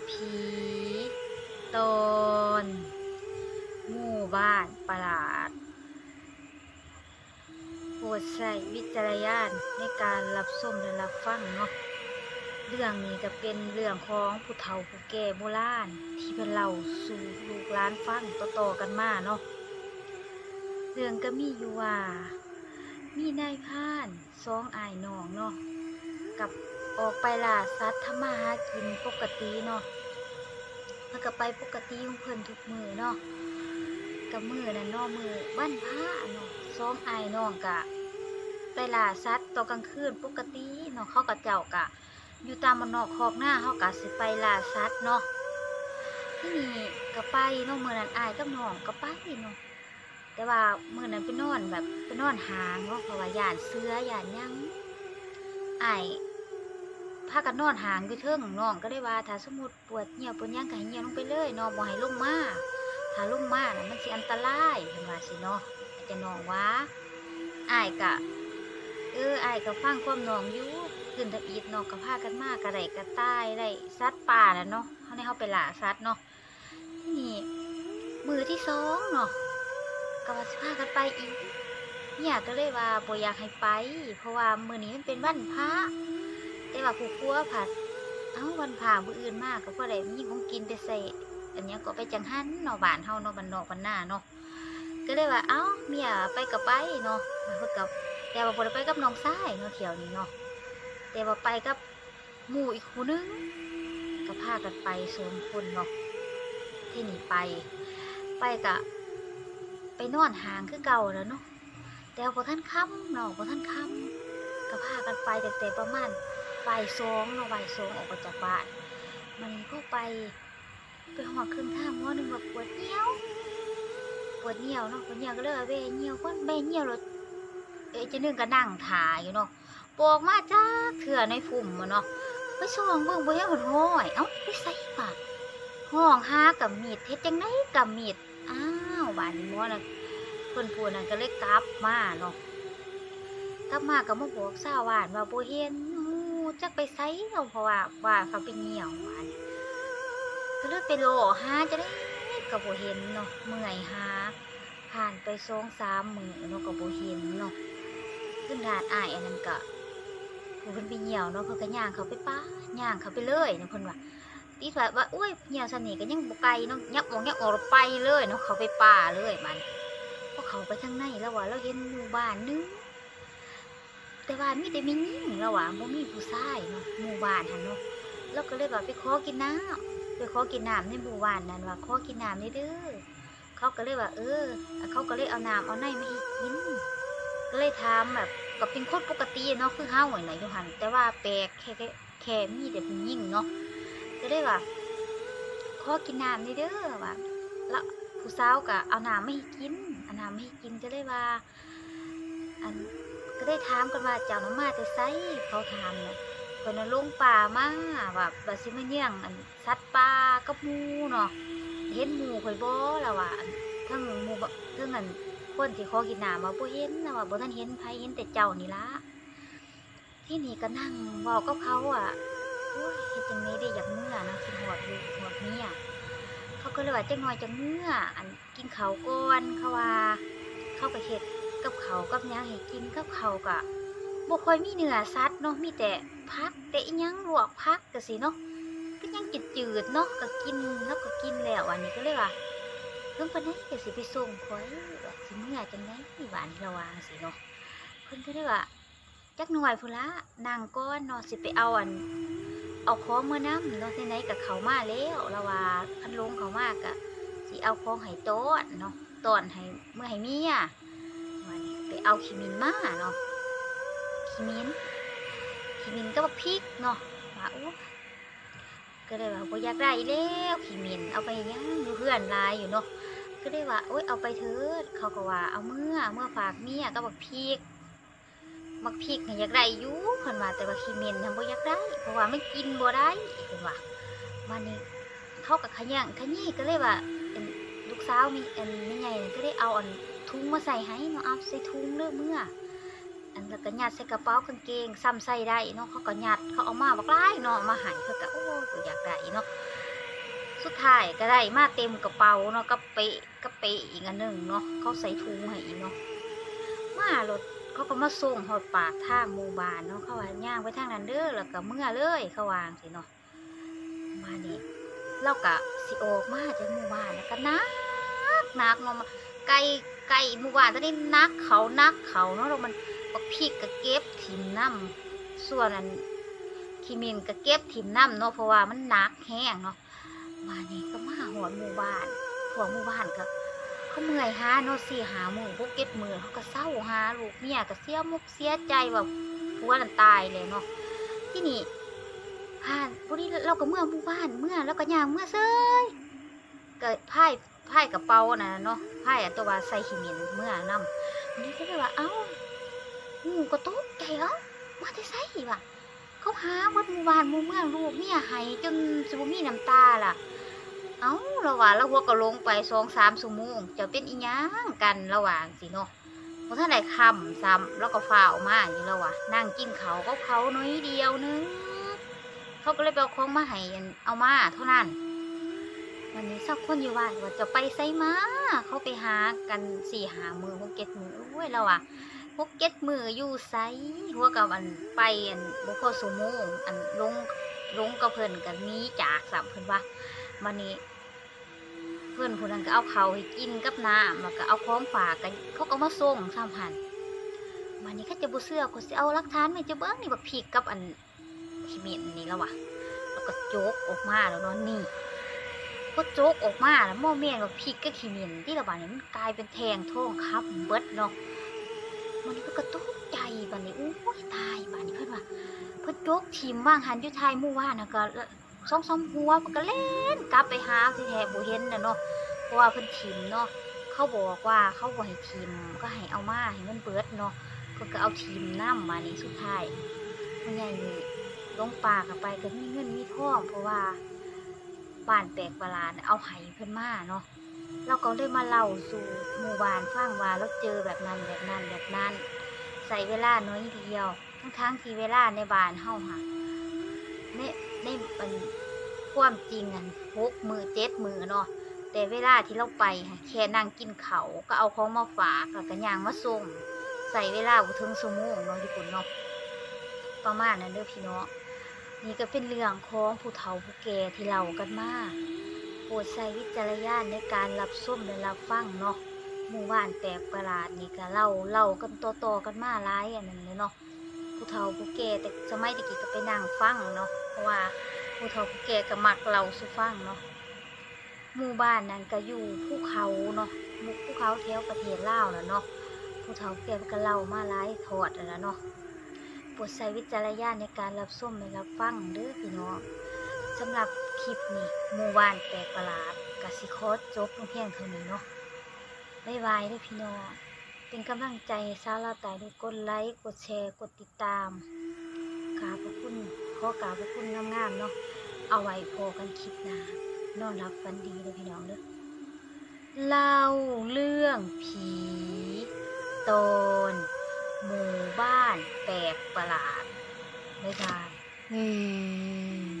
ผีตอนหมู่บ้านประหลาดโปรดใช้วิจารณญาณในการรับชมและรับฟังเนาะเรื่องนี้ก็เป็นเรื่องของผู้เฒ่าผู้แก่โบราณที่เพิ่นเล่าสู่ลูกหลานฟังต่อๆกันมาเนาะเรื่องก็มีอยู่ว่ามีนายพรานสองอ้ายน้องเนาะกับออกไปล่าสัตว์ทำมาหากินปกติเนาะเพิ่นก็ไปปกติของเพิ่นทุกมื้อเนาะกับมื้อนั้นเนาะมื้อวันพระเนาะสองอ้ายน้องก็ไปล่าสัตว์ตอนกลางคืนปกติเนาะเขาก็เจ้าก็อยู่ตามบ้านนอกคอกหน้าเขาก็สิไปล่าสัตว์เนาะที่นี่ก็ไปเนาะมื้อนั้นอ้ายกับน้องก็ไปเนาะแต่ว่ามื้อนั้นไปนอนหางเนาะเพราะว่าย่านเสือย้านหยังอ้ายพากันนอนหางอยู่เทิงน้องก็ได้ว่าถ้าสมมุติปวดเหี่ยวปวดหยังก็ให้เหี่ยวลงไปเลยเนาะบ่ให้ลงมาถ้าลงมาน่ะมันสิอันตรายเพิ่นว่าสิเนาะอาจจะน้องว่าอ้ายก็อ้ายก็ฟังความน้องอยู่ขึ้นทะอีดเนาะก็พากันมาก็ได้กระต่ายได้สัตว์ป่าน่ะเนาะเฮาได้เฮาไปล่าสัตว์เนาะทีนี้มื้อที่สองเนาะก็ว่าสิพากันไปอีกเนี่ยก็เลยว่าบ่อยากให้ไปเพราะว่ามื้อนี้มันเป็นวันพระแต่ว่าผู้ครัวผัดวันพระมื้ออื่นมาก็บ่ได้มีของกินไปใส่อันเนี้ยก็ไปจังหันเนาะบ้านเฮาเนาะบ้านนอกบ้านนาเนาะก็เลยว่าเมียไปก็ไปเนาะเพิ่นก็แต่ว่าบ่ได้ไปกับน้องชายเนาะเที่ยวนี้เนาะแต่ว่าไปกับหมู่อีกคู่นึงก็พากันไป2คนเนาะที่นี่ไปก็ไปนอนห่างคือเก่าแล้วเนาะแต่บ่ทันค่ำเนาะบ่ทันค่ำก็พากันไปตั้งแต่ประมาณบ่าย2เนาะบ่าย2ออกมาจากบ้านมันพอไปฮอดครึ่งทางหม้อนึงว่าปวดเหี่ยวเนาะปวดเหี่ยวก็เลยว่าแม่เหี่ยวก่อนแม่เหี่ยวแล้วจะนึงก็นั่งท่าอยู่เนาะปอกมาจักเทื่อในฝุ่มเนาะไปส่องเบิ่งบ่เห็นเพิ่นห้อยไปไสบาดห้องหากับมีดเฮ็ดจังได๋กับมีดบ้านนี้หมอน่ะเพิ่นพูดนั่นก็เลยกลับมาเนาะกลับมาก็มาบอกชาวบ้านว่าบ่เห็นจักไปไสเนาะเพราะว่าเขาไปเหี่ยวว่านี่ก็เลยไปรอหาจังได๋ก็บ่เห็นเนาะเมื่อยหาผ่านไป2-3มื้อเนาะก็บ่เห็นเนาะขึ้นดาดอ้ายอันนั้นก็ผู้เพิ่นไปเหี่ยวเนาะเพิ่นก็ย่างเข้าไปป่าย่างเข้าไปเลยเนาะเพิ่นว่าติดว่าโอ้ยเหี่ยวซะนี่ก็ยังบ่ไกลเนาะยับออกแล้วไปเลยเนาะเข้าไปป่าเลยมันพอเข้าไปทางในแล้วว่าเราเห็นหมู่บ้านนึงแต่ว่ามีแต่มีหญิงแล้วว่าบ่มีผู้ชายเนาะหมู่บ้านหั่นเนาะเราก็เลยว่าไปขอกินน้ำในหมู่บ้านนั้นว่าขอกินน้ำเด้อเขาก็เลยว่าเขาก็เลยเอาน้ำเอาในมาให้กินก็เลยถามแบบก็เป็นคนปกติเนาะคือเฮาน่ะอยู่หั่นแต่ว่าแปลกแค่มีแต่ผู้หญิงเนาะก็เลยว่าขอกินน้ำเด้อว่าแล้วผู้สาวก็เอาน้ำมาให้กินก็เลยว่าอันก็ได้ถามกันว่าเจ้าน้ำมาแต่ไสเขาถามเนี่ยเพิ่นลงป่ามาว่าสิมาเยี่ยงสัตว์ป่ากับหมู่เนาะเห็นหมู่ข่อยบ่ล่ะว่าทั้งหมู่ทั้งคนที่ขอกินน้ำว่าบ่เห็นล่ะว่าบ่ทันเห็นไผเห็นแต่เจ้านี่ล่ะที่นี่ก็นั่งเว้ากับเขาโอ้ยเฮ็ดจังได๋ได้อยากเมื่อนะคิดฮอดลูกฮอดเมียเขาก็เลยว่าจักหน่อยจังเมื่อกินข้าวก่อนเขาว่าเขาก็เฮ็ดกับข้าวกับหยังให้กินกับข้าวก็บ่ค่อยมีเนื้อสัตว์เนาะมีแต่ผักแต่อีหยังลวกผักจังซี่เนาะก็ยังจืดๆเนาะก็กินแล้วก็กินแล้วอันนี้ก็เลยว่าเพิ่นปานใดก็สิไปส่งข่อยว่าสิเมื่อจังได๋ว่านี่ระวังสิเนาะเพิ่นก็เลยว่าจักหน่อยพุ่นละนั่งก่อนเนาะสิไปเอาของเมื่อนำเนาะไหนๆก็เข้ามาแล้วละว่าคันลงเข้ามาก็สิเอาของให้ต้อนเนาะต้อนให้เมื่อให้เมียว่านี่ไปเอาขี้มินมาเนาะขี้มินก็บักพริกเนาะว่าก็เลยว่าบ่อยากได้แล้วขี้มินเอาไปยังอยู่เพื่อนหลายอยู่เนาะก็เลยว่าโอ๊ยเอาไปเถิดเขาก็ว่าเอาเมื่อฝากเมียก็บักพริกน่ะอยากได้อยู่เพิ่นว่าแต่ว่าขี้มินน่ะบ่อยากได้เพราะว่ามันกินบ่ได้เพิ่นว่าวันนี้เขาก็ขยี้ก็เลยว่าลูกสาวมีแม่ใหญ่นั่นก็ได้เอาถุงมาใส่ให้เนาะเอาใส่ถุงเด้อเมื่อแล้วก็ยัดใส่กระเป๋ากางเกงซ้ำใส่ได้เนาะเขาก็ยัดเขาเอามาบักหลายเนาะมาให้เพิ่นก็โอ้ยอยากได้เนาะสุดท้ายก็ได้มาเต็มกระเป๋าเนาะกระเป๋อีกอันหนึ่งเนาะเขาใส่ถุงให้อีกเนาะมารถเขาก็มาส่งหอดปากทางหมู่บ้านเนาะเขาว่าย่างไปทางนั้นเด้อแล้วก็เมื่อเลยเขาวางสิเนาะมานี่เราก็สิออกมาจากหมู่บ้านแล้วก็นักเนาะมาไกลหมู่บ้านตอนนี้นักเขาเนาะเรามันบักพริกก็เก็บถิ่มน้ำส่วนอันขี้มินก็เก็บถิ่มน้ำเนาะเพราะว่ามันนักแห้งเนาะมานี่ก็มาหอดหมู่บ้านพวกหมู่บ้านก็เขาเมื่อยหาเนาะ4-5 มื้อพวกเก็บมือเขาก็เศร้าหาลูกเมียก็เสียมุกเสียใจว่าผัวนั่นตายเลยเนาะที่นี่ผ่านพวกนี้เราก็เมื่อหมู่บ้านเมื่อแล้วก็ย่างเมื่อเซยก็พ่ายกระเป๋าน่ะเนาะพ่ายอันตัวว่าใส่ขี้มินเมื่อนำอันนี้ก็เลยว่าเอ้างูก็ตกใจมาแต่ไสว่ะเขาหาวัดหมู่บ้านหมู่เมืองลูกเมียให้จนสิบ่มีน้ำตาล่ะเอ้าระหว่างแล้วหัวก็ลงไป2-3 ชั่วโมงจะเป็นอีหยังกันระหว่างสิเนาะบ่ทันได้ค่ำซ้ำแล้วก็ฟ้าวมาอยู่แล้วว่ะนั่งกินข้าวกับเขาน้อยเดียวนึงเขาก็เลยไปเอาของมาให้เอามาเท่านั้นวันนี้สักคนอยู่ว่าจะไปไสมาเขาไปหากัน4-5 มื้อ6-7 มื้อโอ้ยแล้วว่ะ6-7 มื้ออยู่ไสหัวกับไปบ่พอชั่วโมงลงกับเพิ่นก็มีจากซ้ํเพิ่นว่ามื้อนี้เพิ่นผู้นั้นก็เอาข้าวให้กินกับน้ำแล้วก็เอาของฝากกันเขาก็มาส่ง3,000มื้อนี้เขาจะบ่เชื่อก็สิเอาหลักฐานมาให้เจ้าเบิ่งนี่บักพริกกับขี้มินนี่แล้วว่ะแล้วก็โจกออกมาแล้วเนาะนี่พอโจกออกมาแล้วบ่แม่นว่าพริกกับขี้มินที่ละบาดนี้มันกลายเป็นแทงทองคำเบิดเนาะมื้อนี้เพิ่นก็ตกใจบัดนี้โอ้ยตายบัดนี้เพิ่นว่าเพิ่นโจกทิ่มวางหันอยู่ท้ายหมู่บ้านน่ะก็2-3หัวเพิ่นก็เล่นกลับไปหาที่แท้บ่เห็นน่ะเนาะเพราะว่าเพิ่นทิ่มเนาะเขาบอกว่าเขาบ่ให้ทิ่มก็ให้เอามาให้มันเบิดเนาะเพิ่นก็เอาทิ่มนำมานี่สุดท้ายพ่อใหญ่นี่ลงป่าก็ไปก็มีเงินมีทองเพราะว่าบ้านแปลกประหลาดเอาให้เพิ่นมาเนาะเราก็เลยมาเล่าสู่หมู่บ้านฟังว่าเราเจอแบบนั้นใส่เวลาน้อยเดียวทั้งที่เวลาในบ้านเฮาค่ะในความจริง6 มื้อ7 มื้อเนาะแต่เวลาที่เราไปแค่นั่งกินข้าวก็เอาของมาฝากแล้วก็ย่างมาส่งใส่เวลาบ่ถึงชั่วโมงเนาะญี่ปุ่นเนาะประมาณนั้นเด้อพี่น้องนี่ก็เป็นเรื่องของผู้เฒ่าผู้แก่ที่เล่ากันมาโปรดใช้วิจารณญาณในการรับชมและรับฟังเนาะหมู่บ้านแปลกประหลาดนี่ก็เล่ากันต่อกันมาหลายอันนั้นเลยเนาะผู้เฒ่าผู้แก่แต่สมัยตะกี้ก็ไปนั่งฟังเนาะเพราะว่าผู้เฒ่าผู้แก่ก็มักเล่าสู่ฟังเนาะหมู่บ้านนั้นก็อยู่ภูเขาเนาะภูเขาแถวประเทศลาวน่ะเนาะผู้เฒ่าผู้แก่ก็เล่ามาหลายทอดแล้วเนาะโปรดใช้วิจารณญาณในการรับชมและรับฟังเด้อพี่น้องสำหรับคลิปนี้หมู่บ้านแปลกประหลาดกสิขอจบลงเพียงเท่านี้เนาะบ๊ายบายเด้อพี่น้องเป็นกำลังใจให้สาวลาวใต้ด้วยกดไลค์กดแชร์กดติดตามขอบคุณขอกราบขอบคุณงามๆเนาะเอาไว้พอกันคลิปหน้านอนรับฝันดีเลยพี่น้องเด้อเล่าเรื่องผีตอนหมู่บ้านแปลกประหลาดบ๊ายบาย